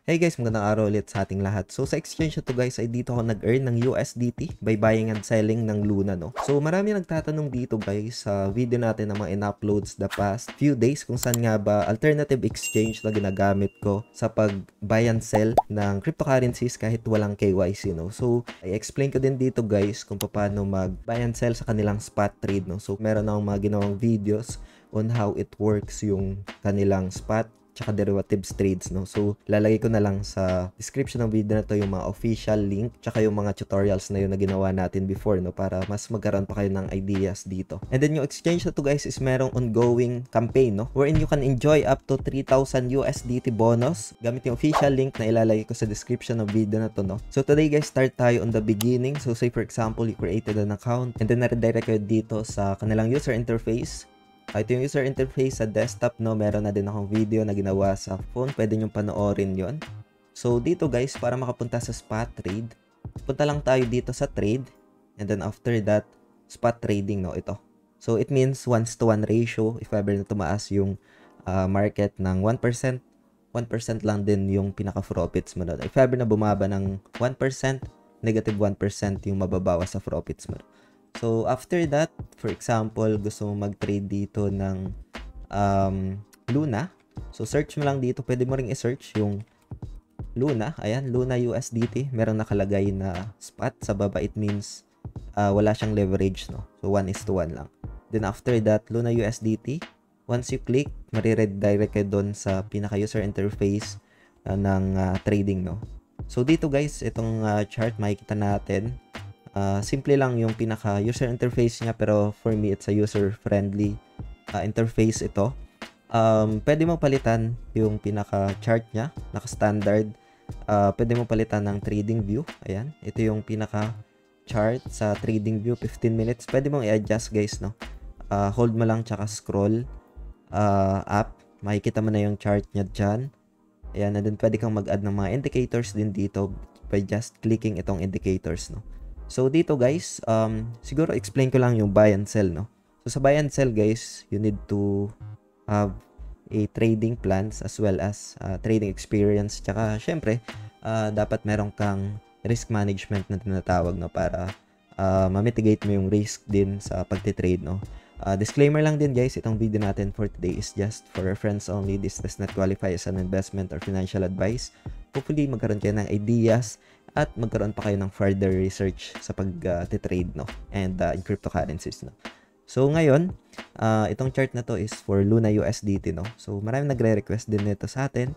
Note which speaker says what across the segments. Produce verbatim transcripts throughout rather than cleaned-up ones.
Speaker 1: Hey guys, magandang araw ulit sa ating lahat. So sa exchange na to guys ay dito ako nag-earn ng U S D T by buying and selling ng Luna, no? So marami nagtatanong dito guys sa video natin na mga in-uploads the past few days kung saan nga ba alternative exchange na ginagamit ko sa pag buy and sell ng cryptocurrencies kahit walang K Y C, no? So i-explain ko din dito guys kung paano mag buy and sell sa kanilang spot trade, no? So meron akong mga ginawang videos on how it works yung kanilang spot tsaka derivatives trades, no? So, lalagay ko na lang sa description ng video na to yung mga official link tsaka yung mga tutorials na yun na ginawa natin before, no? Para mas magkaroon pa kayo ng ideas dito. And then yung exchange na to guys is merong ongoing campaign, no? Wherein you can enjoy up to three thousand U S D T bonus gamit yung official link na ilalagay ko sa description ng video na to, no? So, today guys, start tayo on the beginning. So, say for example, you created an account and then na-redirect kayo dito sa kanilang user interface. Uh, ito yung user interface sa desktop, no? Meron na din akong video na ginawa sa phone. Pwede nyo panoorin yon. So, dito guys, para makapunta sa spot trade, punta lang tayo dito sa trade. And then after that, spot trading, no? Ito. So, it means one to one ratio. If ever na tumaas yung uh, market ng one percent, one percent lang din yung pinaka-profits mo. No? If ever na bumaba ng one percent, negative one percent yung mababawas sa profits mo. So, after that, for example, gusto mo mag-trade dito ng um, Luna. So, search mo lang dito. Pwede mo ring i-search yung Luna. Ayan, Luna U S D T. Merong nakalagay na spot. Sa baba, it means uh, wala siyang leverage, no? So, one is to one lang. Then, after that, Luna U S D T. Once you click, mariredirect kayo doon sa pinaka-user interface uh, ng uh, trading, no? So, dito guys, itong uh, chart, makikita natin. Uh, simple lang yung pinaka user interface niya, pero for me it's a user friendly uh, interface ito. Um, pwede mo palitan yung pinaka chart niya, naka standard. Uh, pwede mo palitan ng trading view. Ayan, ito yung pinaka chart sa trading view, fifteen minutes. Pwede mong i-adjust guys, no? Uh, hold mo lang tsaka scroll uh, up, makikita mo na yung chart niya dyan. Ayan, and then pwede kang mag-add ng mga indicators din dito by just clicking itong indicators, no? So, dito guys, um, siguro explain ko lang yung buy and sell, no? So, sa buy and sell guys, you need to have a trading plans as well as uh, trading experience. Tsaka, syempre, uh, dapat meron kang risk management na tinatawag, no? Para uh, ma-mitigate mo yung risk din sa pagtitrade, no? Uh, disclaimer lang din guys, itong video natin for today is just for reference only. This does not qualify as an investment or financial advice. Hopefully, magkaroon kayo ng ideas at magkaroon pa kayo ng further research sa pag-trade, uh, no? And uh, in cryptocurrencies, no? So, ngayon, uh, itong chart na to is for Luna U S D T, no? So, maraming nagre-request din nito sa atin.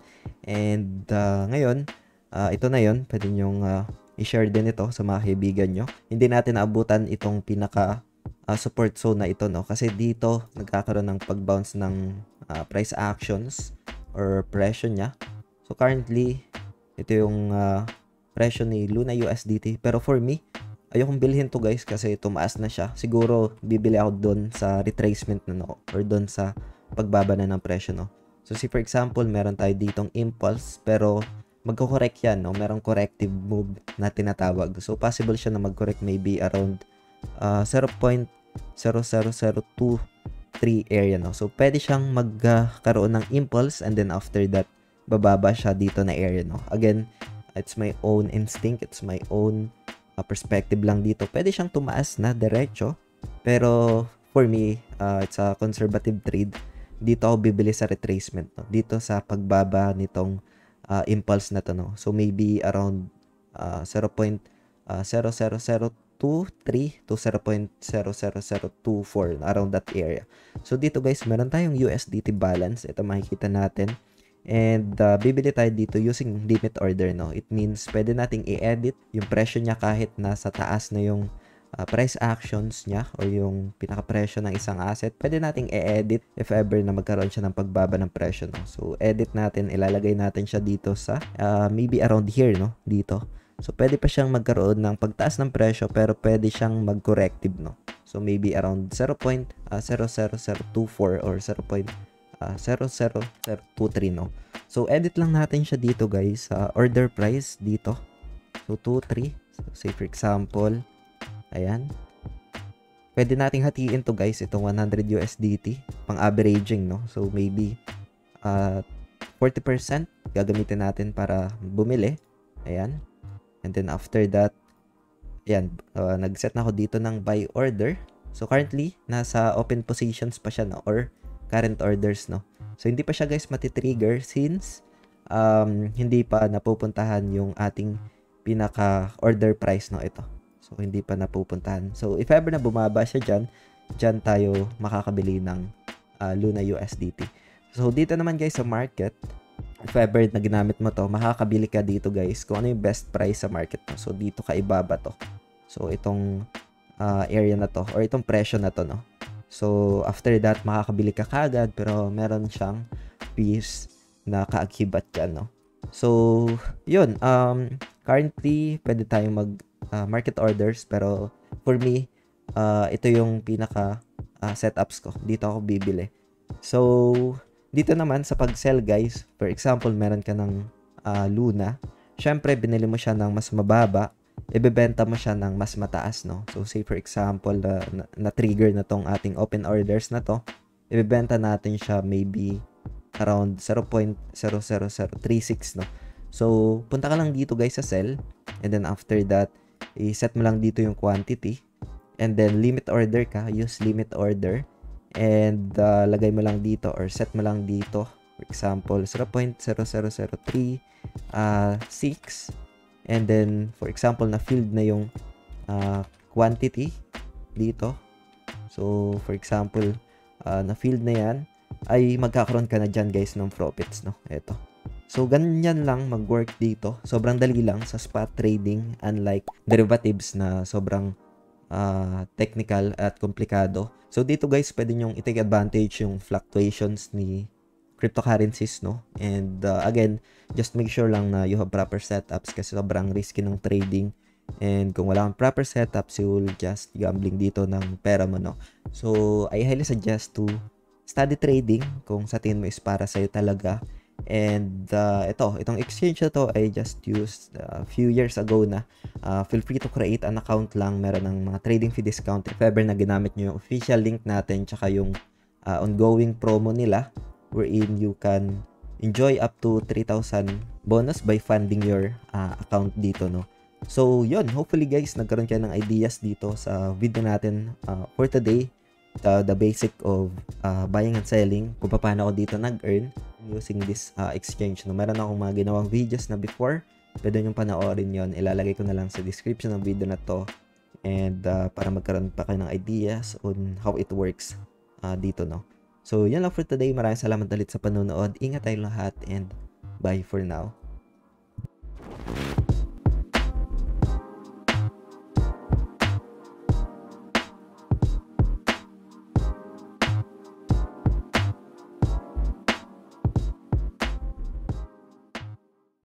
Speaker 1: And uh, ngayon, uh, ito na yon. Pwede nyong uh, i-share din ito sa mga kaibigan nyo. Hindi natin naabutan itong pinaka uh, support zone na ito, no? Kasi dito, nagkakaroon ng pag-bounce ng uh, price actions or presyo niya. So, currently, ito yung uh, presyo ni Luna U S D T. Pero for me, ayokong bilhin to guys kasi tumaas na siya. Siguro, bibili ako doon sa retracement na, no? Or doon sa pagbaba na ng presyo, no? So, see for example, meron tayo ditong impulse. Pero, magko-correct yan, no? Merong corrective move na tinatawag. So, possible siya na mag-correct maybe around uh, zero point zero zero zero two three area, no? So, pwede siyang magkaroon uh, ng impulse and then after that, bababa siya dito na area, no? Again, it's my own instinct, it's my own uh, perspective lang dito. Pwede siyang tumaas na diretso, pero for me, uh, it's a conservative trade. Dito ako bibili sa retracement, no? Dito sa pagbaba nitong uh, impulse na to, no? So maybe around uh, zero point zero zero zero two three to zero point zero zero zero two four, around that area. So dito guys, meron tayong U S D T balance. Ito makikita natin. And uh, bibili tayo dito using limit order, no? It means pwede nating i-edit yung presyo niya kahit nasa taas na yung uh, price actions niya or yung pinaka-presyo ng isang asset. Pwede nating i-edit if ever na magkaroon siya ng pagbaba ng presyo, no? So, edit natin, ilalagay natin siya dito sa uh, maybe around here, no? Dito. So, pwede pa siyang magkaroon ng pagtaas ng presyo pero pwede siyang mag-corrective, no? So, maybe around zero point zero zero zero two four or zero point zero zero zero two three, no? So, edit lang natin siya dito guys. Uh, order price dito. So, two three. So, say for example, ayan. Pwede nating hatiin to guys, itong one hundred U S D T. Pang averaging, no? So, maybe uh, forty percent gagamitin natin para bumili. Ayan. And then after that, ayan, uh, nag-set na ako dito ng buy order. So currently, nasa open positions pa siya, no? Or current orders, no? So hindi pa siya guys matitrigger since um, hindi pa napupuntahan yung ating pinaka-order price, no? Ito. So hindi pa napupuntahan. So if ever na bumaba siya dyan, dyan tayo makakabili ng uh, Luna U S D T. So dito naman guys sa market, if ever na ginamit mo to, makakabili ka dito guys kung ano yung best price sa market mo. So dito ka ibaba to. So itong uh, area na to or itong presyo na to, no. So after that makakabili ka kagad pero meron siyang fees na kaakibat dyan, no. So yun, um currently pwede tayong mag uh, market orders pero for me uh, ito yung pinaka uh, setups ko. Dito ako bibili. So dito naman sa pag-sell guys, for example, meron ka ng uh, Luna. Syempre, binili mo siya ng mas mababa, ibebenta mo siya ng mas mataas, no? So, say for example, uh, na-trigger na tong ating open orders na to, ibebenta natin siya maybe around zero point zero zero zero three six, no? So, punta ka lang dito guys sa sell, and then after that, i-set mo lang dito yung quantity, and then limit order ka, use limit order, and uh, lagay mo lang dito or set mo lang dito for example zero point zero zero zero three six, and then for example na filled na yung uh, quantity dito. So for example uh, na filled na yan, ay magkakaroon ka na dyan guys ng profits, no. Eto. So ganyan lang mag-work dito. Sobrang dali lang sa spot trading, unlike derivatives na sobrang uh, technical at komplikado. So dito guys, pwede nyong i-take advantage yung fluctuations ni cryptocurrencies, no? And uh, again, just make sure lang na you have proper setups kasi sobrang risky ng trading. And kung wala kang proper setups, you will just gambling dito ng pera mo, no? So I highly suggest to study trading kung sa tingin mo is para sa'yo talaga. And uh, ito, itong exchange na to I just used a uh, few years ago na. Uh, feel free to create an account lang. Meron ng mga trading fee discount if ever na ginamit nyo yung official link natin tsaka yung uh, ongoing promo nila wherein you can enjoy up to three thousand bonus by funding your uh, account dito, no. So yun, hopefully guys nagkaroon kayo ng ideas dito sa video natin uh, for today. The, the basic of uh, buying and selling, kung paano ako dito nag-earn using this uh, exchange, no. Meron akong mga ginawang videos na before, pwede nyo panoorin yon, ilalagay ko na lang sa description ng video na to, and uh, para magkaroon pa kayo ng ideas on how it works uh, dito, no. So yan lang for today, maraming salamat ulit sa panonood, ingat tayong lahat, and bye for now.